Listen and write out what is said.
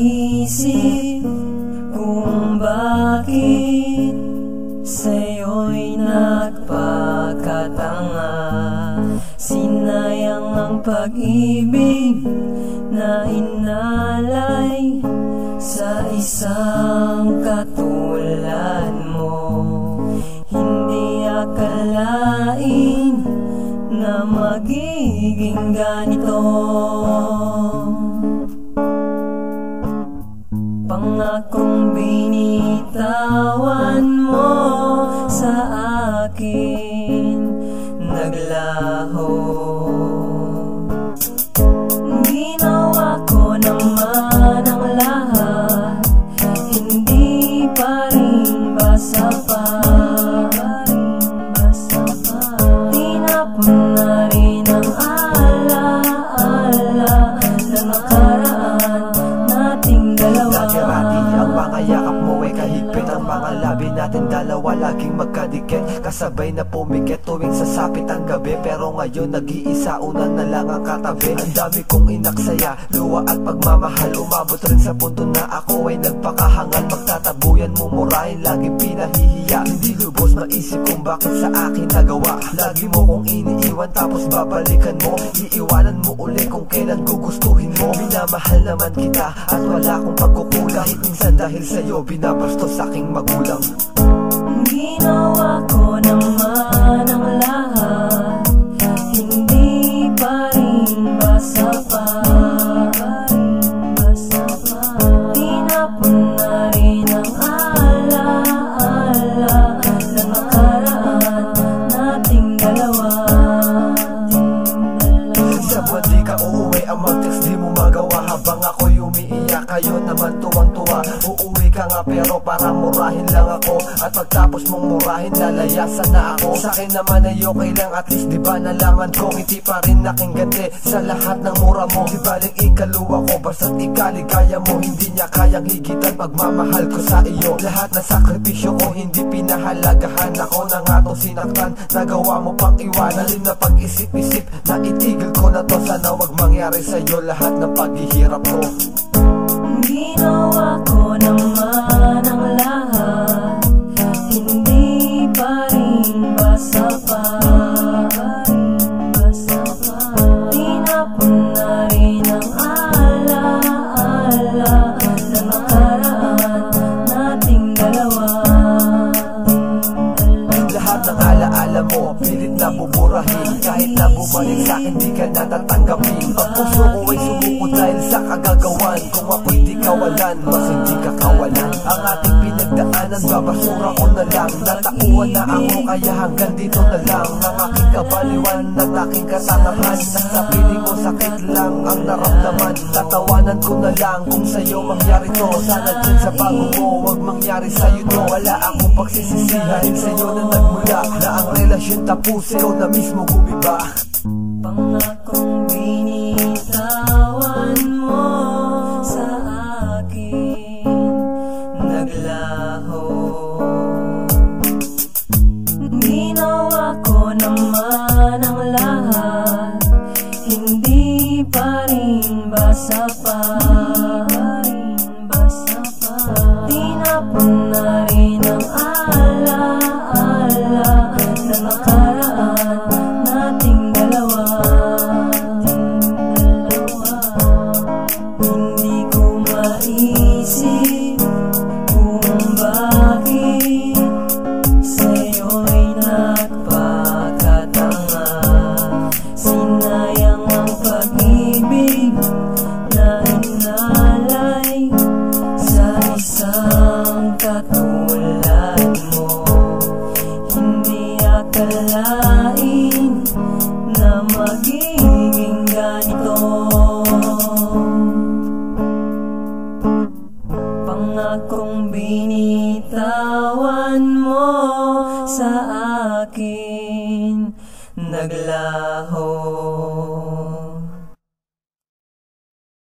maisip kung bakit sa'yo'y nagpakatanga. Sinayang ang pag-ibig na inalay sa isang katulad mo. Hindi akalain na magiging ganito. Pangakong binitawan mo sa akin naglaho. Ginawa ko naman ang lahat, hindi pa rin basa pa. Tinapon na rin ang alaala na nakaraan nating dalawa. Lagi ang mga yakap mo ay kahigpit, ang mga labi natin dalawa laging magkadikit. Kasabay na pumikit tuwing sasapit ang gabi, pero ngayon nag-iisa, una na lang ang katabi. Ang dami kong inaksaya, luwa at pagmamahal, umabot rin sa punto na ako ay nagpakahangal. Magtatabuyan mo murahin, laging pinahihiya. Hindi lubos maisip kung bakit sa akin nagawa. Lagi mo kong iniiwan tapos babalikan mo. Iiwanan mo uli kung kailan gugustuhin mo. Minamahal naman kita at wala akong pagkukulang. Kahit minsan dahil sa'yo binabastos aking magulang. Ginawa ko naman ang lahat, hindi pa rin basa pa. Tinapon na rin ang alaala na nakaraan nating dalawa. Sa buwan di ka uuwi, ang mag-text di mo magawa. Habang ako'y umiiyak, kayo naman tuwang-tuwa. Uuwi ka nga pero para murahin lang ako, at pagtapos mong murahin lalayasan na ako. Sa'kin naman ay okay lang, at least di ba nalaman ko ngiti pa rin aking ganti sa lahat ng mura mo. Di baling ikaluwa ko, basta't ikaligaya mo. Hindi niya kayang higitan pagmamahal ko sa iyo. Lahat na sakripisyo ko hindi pinahalagahan. Ako na nga to sinaktan, nagawa mo pang iwanan. Din na pag-isip-isip na itigil ko na to. Sana wag mangyari sa'yo lahat ng paghihirap ko. Ginawa ko naman ang lahat, hindi pa rin basa pa. Tinapon na rin ang alaala na nakaraan nating dalawa. Lahat ng alaala mo pilit na buburahin, kahit na bumalik sa'kin di ka natatanggapin. Ang puso ko ay sumuko dahil sa kagagawan. Kung ako'y di kawalan, mas hindi ka kawalan. Ang ating pinagdaanan, babasura ko na lang. Natauan na ako kaya hanggang dito na lang. Ang aking kabaliwan at aking katangahan, nasa piling ko sakit lang ang naramdaman. Tatawanan ko na lang kung sa'yo mangyari to. Sana dyan sa bago mo, wag mangyari sa'yo to. Wala akong pagsisisihan sa'yo na nagmula, na ang relasyon tapos ikaw na mismo gumiba. Pangakong binitawan mo sa akin naglaho. Ginawa ko naman ang lahat, hindi pa rin basa pa. Tinapon na rin ang alaala na nakaraan nating dalawa. Hindi ko maisip kung bakit sa'yo'y nagpakatanga. Sinayang ang pag-ibig na inalay sa isang katulad mo. Hindi akalain na magiging ganito. Pangakong binitawan mo sa akin naglaho.